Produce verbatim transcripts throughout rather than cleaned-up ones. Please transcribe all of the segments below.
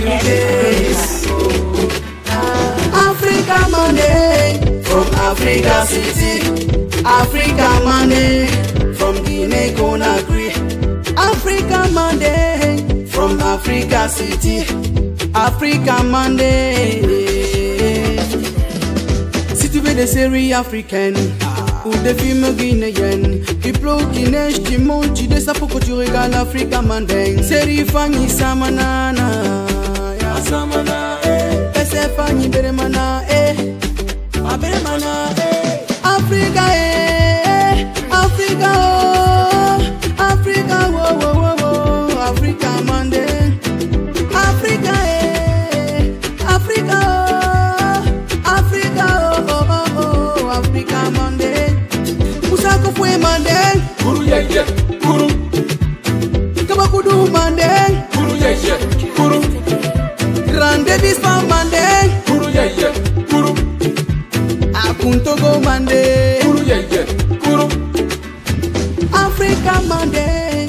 days. Africa Monday from Africa City. Africa Monday from Guinea Conakry. Africa Monday from Africa City. Africa Monday. Si tu veux des séries africaines ou des films guinéens, tu pleures Guinée, tu montes, tu descends pour que tu regardes Africa Monday. Série Fanny Samanana, Samana, eh, c'est Fanny Beremana, eh, Beremana, eh, Africa, eh, Africa, oh, Africa, oh, oh, oh, oh, Africa Monday, Africa, eh, Africa, oh, Africa, oh, oh, oh, oh, Africa Monday, Musako fue Monday, Guru yeye, Guru, Kabakudu Monday, Guru yeye, Guru, Grande Dispa Monday, Guru yeye, Guru, Akuntogo Monday, Guru yeye, Guru, Africa Monday.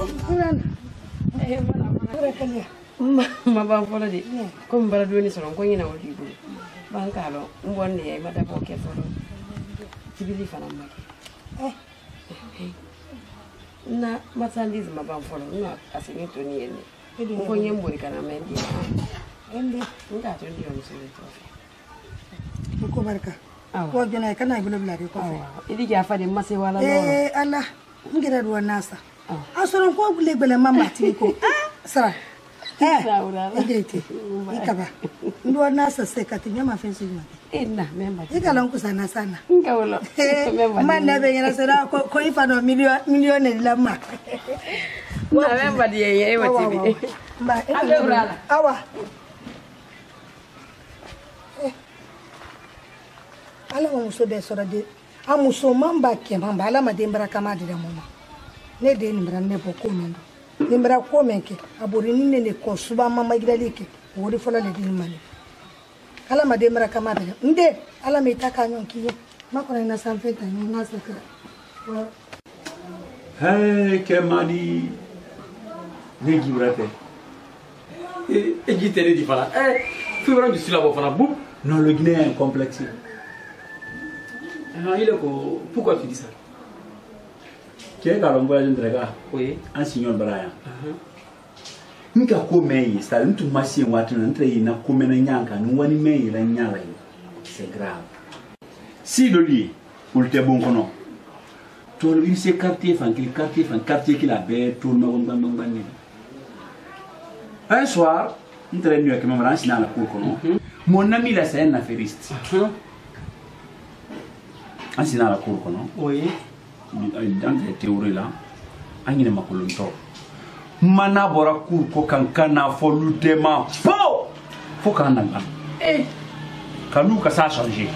Ma ban folo de comme bara doni solo ko nyina wodi bu ban kalo mbonde ay mata ko ke folo tibili fana maki eh na matsandizi ma ban folo na asini to ni ene ko nyembo ni kana mendi ende nga to ndi on sele to ko barka ko jona kana bulo blare ko fe idi ja fa de mase wala no eh ala ngira do nasa asoro ko bule bele mama tiko sara eh idete ikaba ndo nasa sekati nyama fensi nyama ina memba ikala nkusana sana ngawolo memba mana be nyana sera ko ko ifano million million la ma na memba di yeye wa tibi ba awa ala mo so de sora de amuso mamba ke mamba ala ma de mbara kama de mama ne de ni mbara ne boko mendo ni mbara ko menke abori ni ne ko suba mama gidalike wori fola le din mani ala ma de mbara kama de nde ala me taka nyon kiyo makona na sanfeta ni na saka wa hey kemadi ne gibrate et et qui t'est dit voilà, eh, tu veux rendre cela pour faire boum? non le Guinéen est complexe. Ah, il est quoi? Pourquoi tu dis ça? Tu es dans le voyage de Draga. Oui. Un signal Brian. Mika komei, c'est un tout massé ou un train na komena nyanka, nous wani mei la nyala. C'est grave. Si le lit, ou le bon kono. Tout le monde s'est quartier, fan qu'il quartier, fan quartier qu'il a bé, tout le monde bang bang bang. Un soir, on traîne mieux que maman dans la cour kono. Mon ami là c'est un affairiste. Ainsi dans la cour kono. Oui. Dans les théories là, on y est macolonto. Mana bora cour ko kankana fo lutema. Fo! Faut qu'on en a. Eh! Kalou que ça a changé.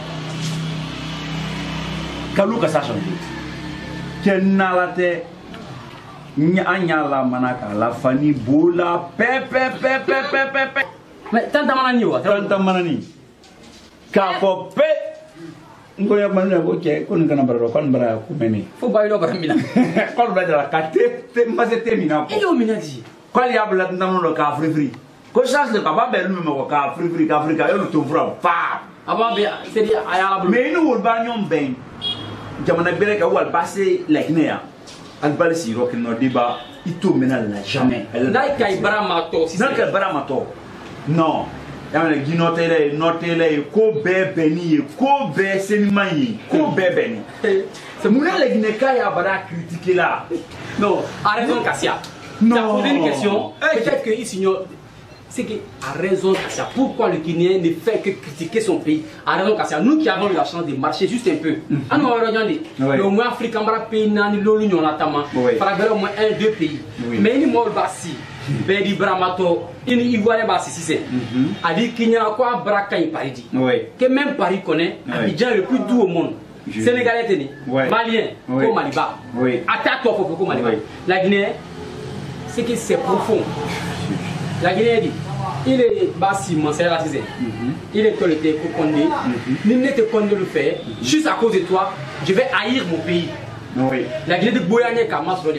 Kalou que ça a changé. Kenalate Nyanyala manaka la fani bola pepe pepe pepe pepe. Mais tanta manani wa? Tanta manani. Ka fo pe. Ngoya manana ko ke ko ngana bara ko bara ko meni. Faut pas y avoir mina. Ko bara la kate te mazete mina ko. Iyo mina di. Ko ya bla ndamno ka free free. Ko chance de papa be lu me ko ka free free ka Afrika yo to fura pa. Aba be c'est dit ayala blu. Mais nous ba nyom ben. Jamana bere ka wal passer la Guinée. Al balisi rock no débat ito menal na jamais. Nai kai bramato si. Nai kai bramato. Non. Yamana ginotele notele ko be beni ko be senimani ko be beni. C'est mon la Guinée kai abara critiquer là. Non, a raison Kassia. Non. Tu as posé une question. Peut-être que ici c'est que a raison Kassia. Pourquoi le Guinéen ne fait que critiquer son pays? A raison Kassia. Nous qui avons eu la chance de marcher juste un peu. Ah non, regardez. Le moins africain bara pays nani l'Union notamment. Par au moins un deux pays. Mais il m'a bassi. Bedi Bramato, il Ivoire bassi si c'est. A dit qu'il n'y a quoi Braka et Paris. Que même Paris connaît. Abidjan le plus doux au monde. Sénégalais tenu. Malien. Comme Maliba. Attaque toi pour Maliba. La Guinée, c'est que c'est profond. La Guinée dit, il est bassi, mon c'est la saison. Il est tolété pour Condé. Il n'est pas Condé le faire. Juste à cause de toi, je vais haïr mon pays. La Guinée de Boyane Kamas Rodema.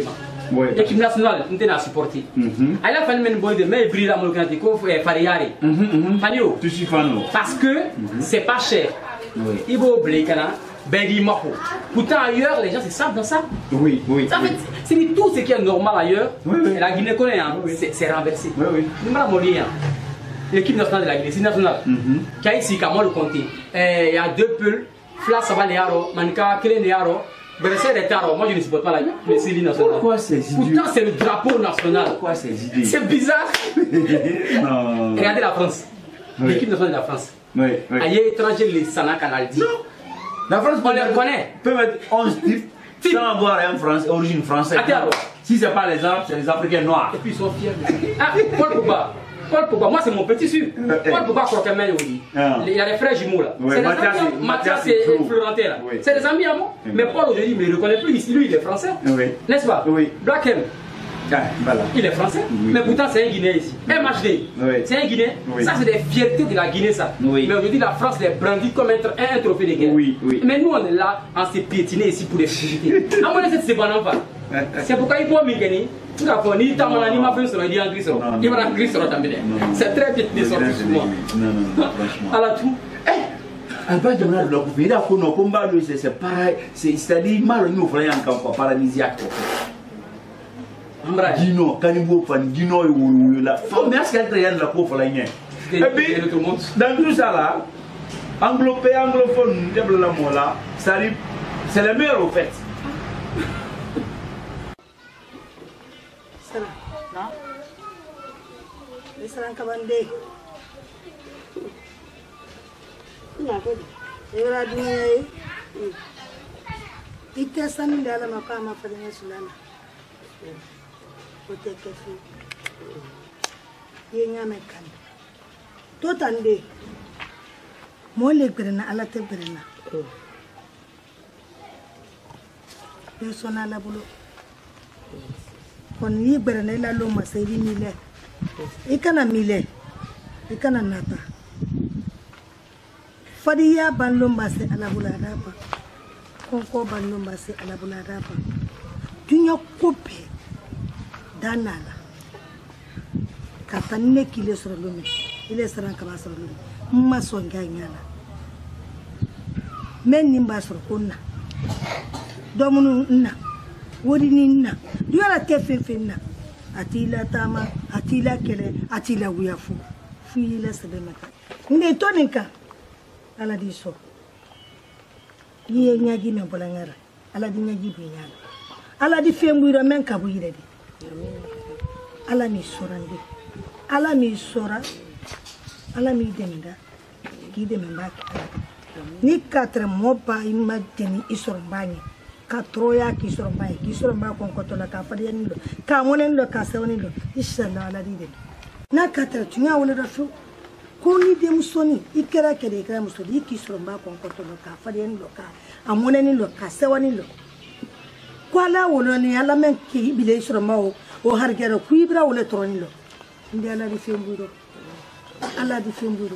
l'équipe nationale on t'a supporté elle a fait une bonne de mais brille la molokante ko Fariari Fanio tu suis fan parce que c'est pas cher il va oublier kana Benny Mapo. Pourtant ailleurs les gens c'est simple dans ça. Oui, oui. Ça fait c'est tout ce qui est normal ailleurs. Oui, oui. Et la Guinée connaît hein, oui, oui. c'est renversé. Oui, oui. Nous m'avons dit l'équipe nationale de la Guinée, c'est nationale. Qui a ici comment le compter. Il y a deux peuls, Flas Sabalearo, Manka Kelenearo, Berser et Taro. Moi je ne supporte pas la le Syrie nationale. Pourquoi ces idées? Pourtant c'est le drapeau national. Pourquoi ces idées? C'est bizarre. Non. Regardez la France. Oui. L'équipe nationale de la France. Oui, oui. Ailleurs étranger les Sana Canal dit. La France, on les connaît. Peut mettre onze types sans avoir un France, origine française. Si ce n'est pas les Arabes, c'est les Africains noirs. Et puis ils sont fiers. Ah, Paul Pogba. Paul Pogba, moi c'est mon petit sûr. Paul Pogba Croquemel, oui. Il y a les frères jumeaux là. Oui, c'est les Mathias et Florentin là. Oui. C'est des amis à moi. Oui. Mais Paul aujourd'hui, il ne le reconnaît plus. Lui, il est français. Oui. N'est-ce pas? Oui. Blackham. Ah, voilà. Il est français, oui. Mais pourtant c'est un Guinéen ici. M H D, oui. C'est un Guinéen. Oui. Ça c'est des fiertés de la Guinée ça. Oui. Mais aujourd'hui la France les brandit comme un, un trophée de guerre. Oui, oui. Mais nous on est là, on s'est piétiné ici pour les fiertés. À mon avis c'est bon enfant. C'est pourquoi il faut m'igner. Tout à fait, ni tamana ni ma femme sera dit en gris sera. Il va en gris sera tambiné. C'est très piétiné sorti sur moi. Non, non, non, franchement. À la tout. En bas de la bloc, il a qu'on a combat c'est pareil. C'est-à-dire mal nous voyons encore paradisiaque. Dino, Canibo, Dino, la femme, mais est-ce qu'elle est la pauvre la nienne? Et puis, dans tout ça là, anglopé, anglophone, là, c'est le meilleur au fait. Non? Les un cabandé. Il va dire, il était sans nous d'aller ma femme à faire une solana. Côté café. Il y a un mécan. Tout en deux. Moi, les grena à la tête grena. Personne à la boulot. Quand il y a grena, la loma, c'est mille. Il y a mille. Il y a nata. Fadia balomba, c'est à la bouladapa. Conco balomba, c'est à la bouladapa. Tu n'as coupé. Danala katane kile sur l'homme il est sur un cabas sur l'homme ma son gagnana men nimba sur konna domunu na wodi ninna duala tefefina atila tama atila kele atila wiafu fila sebemaka nde tonika ala diso yiye nyagi me bolangara ala di nyagi binyana ala di fembuira men kabu yiredi ala mi sorande ala mi sora ala mi demda ki demba ni quatre mopa imateni isorbani katroya ki sorbani ki sorba kon kotola ka fadiyan lo ka monen lo ka sewni lo inshallah ala di de na quatre tunya wala do fu ko ni dem soni ikera kede ikera musodi ki sorba kon kotola ka fadiyan lo ka amonen lo ka sewani lo kwala wolo ni ala men ki bile sorma o o hargero kuibra wala tronilo ndi ala di femburo ala di femburo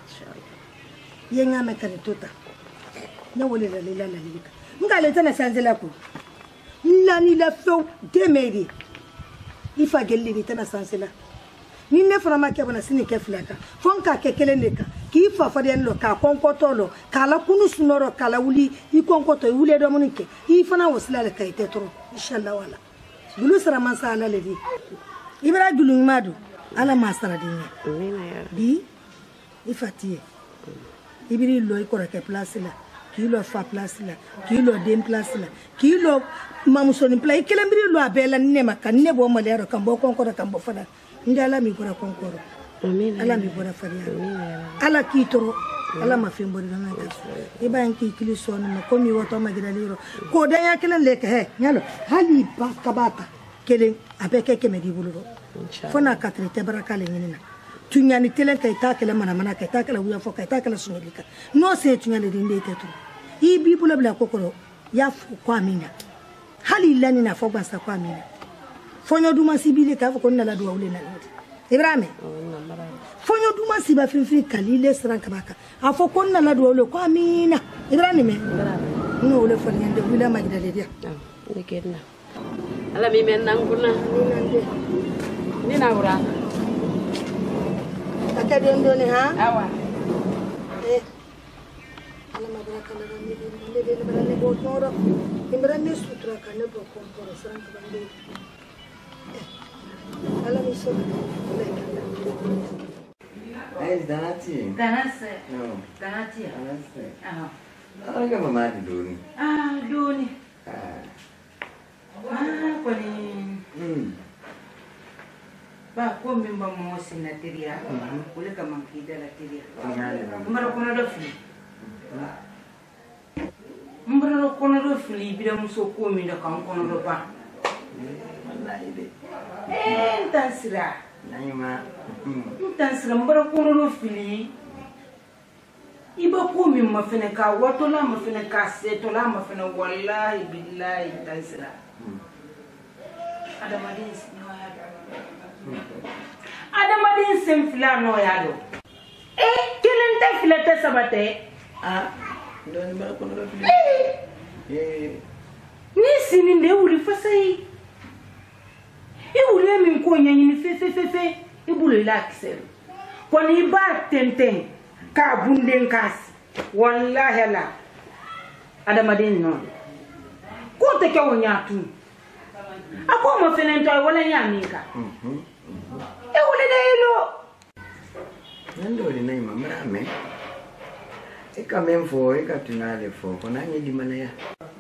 yenga me kan tota na wala la la la lika ngale tana sanzela ko la ni la fo demeri ifa gelli ni tana sanzela ni ne fana ma ke bana sini ke flaka fonka ke keleneka ki fa fa den lo ka konkoto lo kala kunu sunoro kala wuli i konkoto wule do munike i fana wasila le kay tetro inshallah wala dulu sara masala le di ibra dulu madu ala masara di di ifatiye ibri lo ikora ke place la ki lo fa place la ki lo dem place la ki lo mamusoni place kelembri lo abela ne makane ne bo malero kan bo konkoto kan bo fana ndala mi gora konkoro amin ala mi gora faria ala kitoro ala ma fembori na ka e ba yanki kiliso na ko mi woto ma gida liro ko da ya kelen le ka he nyalo hali ba kabata kelen abeke ke me di buludo fona ka trete baraka le nyina tunyani telen kay ta kala mana mana kay ta kala wuya fo kay ta kala sunelika no se tunyale de ndete to i bi bula bla kokoro ya fo kwa mina hali lani na fo basa kwa mina fonyo duma sibile ka fo konna la duwa wule na Ibrahim fonyo duma siba finfi kalile sran kabaka afo konna la duwa wule kwa mina Ibrahim no wule fo nyande wule ma gida le dia Ala mi men nanguna. Ni na ura. Aka dondo ni ha? Awa. Eh. Ala mabra kala ni ni ni ni ni bot noro. Imran ni sutra kana bo komporo sarang bande. Ala mi so. Eh, danati. Danase. No. Danati. Danase. Ah. Orang kan mama di duni. Ah, duni. Ah. Ah, kwani. Hmm. Ba ko min ba mo sinatiria. Kule ka mankida la tiria. Tinggal. Mbara kono do fili. Mbara kono do fili bida muso ko min da kan kono do pa. Wallahi deh. Eh, tansira. Nai ma. Tansira mbara kono do fili. Iba ko min ma fene ka wato la ma fene ka se to la ma fene wallahi billahi tansira. Ada madin no ya. Ada madin sem fila no ya do. Eh, kelen ta fila ta sabate. Ah, doni mbara kono do fili. Eh. Ni sini nde wuri fasai. E wuri min ko nyanyi ni fe fe fe fe. E bulu ila kisel. Ko ni ba tenten ka bunden kas. Wallahi la. Ada madin no. Ko te ke wonyatu. Ako mo fenen toy wala nyaminka. Mhm. E wuri de ilo. Nando di nai ma mrame. Eka memfo eka tunale fo kona nye di mana ya.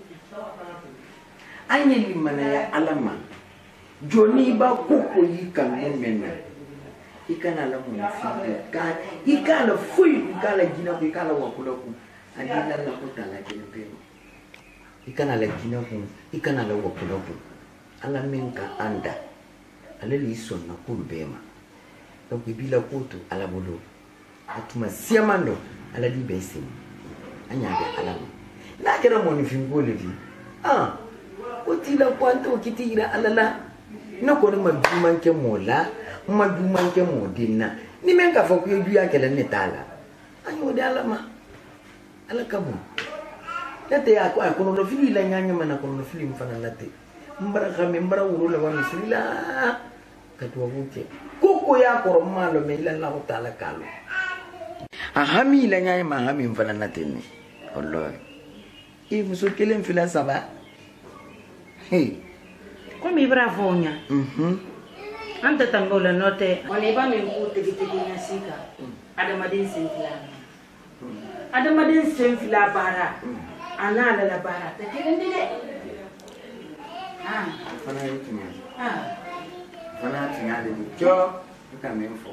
Anya di mana ya alama. Joni ba kuko yika ngomena. Ika na la mun fi ka ika la fui ika la gina ko ika la wakula ku. Adina la ko tala ke pe. Ika na la gina ku ika na la wakula ku. Ala menka anda. Ale li sonna ku bema. Donc bila kutu ala bulu. Atuma siamando ala di besi. Anya be alam. Na kira mo ni fingole vi. Ah. Utila kwanto kitira alala. Na ko ma duman ke mola, ma duman ke modina. Ni men ka fa ku yu ya kele ni tala. Anyo de alama. Ala kabu. Late ya ko ko no fili la nyanya mana ko no fili mfana late. Mbara kame mbara uru la wa misila. Katwa buke. Koko ya ko romalo me la la taala kalo. Ahami la nyanya ma hami mfana late ni. Wallahi. E muso kele mfila saba. Hey. Come bravonya. Mhm. Anta tangola note. Wale ba mi mputi kitigi nyasika. Ada madin senfila. Ada madin senfila bara. Ana la bara. Takile ndile. Ah. Fana yikinya. Ah. Fana tingale ni jo. Uka memfo.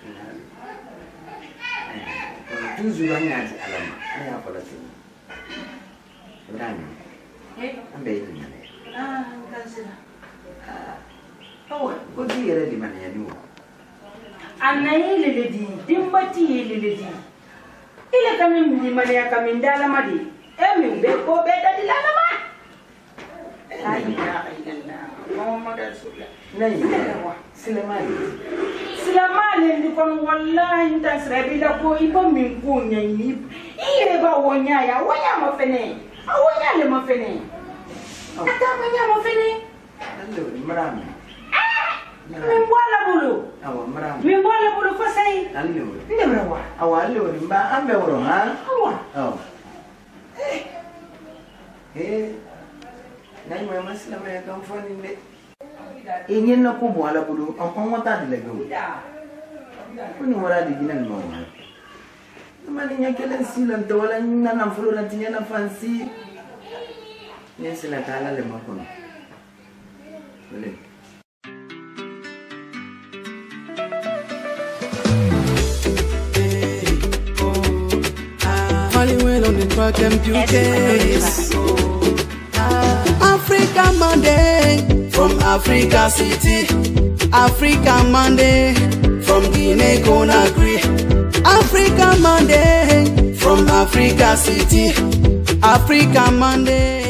Eh. Kwa tuzu banyaji alama. Aya pala tini. Ndani. Eh. Ambe yikinya. Ah, kansila. Ah. Oh, ko di yere di mana ya ni wo. Anaye leledi, dimbati leledi. Ile kami mlimani ya kami ndala madi. Emi mbeko beda dilala ma. Ay ya ilalla. Muhammad rasulullah. Nai. Silamali. Silamali ndikon wallahi ntasrabila ko ibo min ko nyanyi. Ire ba wonya ya wonya mafene. Awonya le mafene. Ata wonya mafene. Allo mrami. Mimbola bulu. Awa mrami. Mimbola bulu fasai. Allo. Ndemrawa. Awa allo mba ambe woro ha. Awa. Oh. Eh. Nai mo maslama ya kamfani ne. Inyen na ko boala bulu on on wata de lego. Kuni wala di ginan mo. Mali nya kelen silan to wala nyina na flora tinya na fancy. Ni sila tala le makono. Boleh. Well on the track and beauties. Africa Monday from Africa City. Africa Monday from Guinea Conakry. Africa Monday from Africa City. Africa Monday.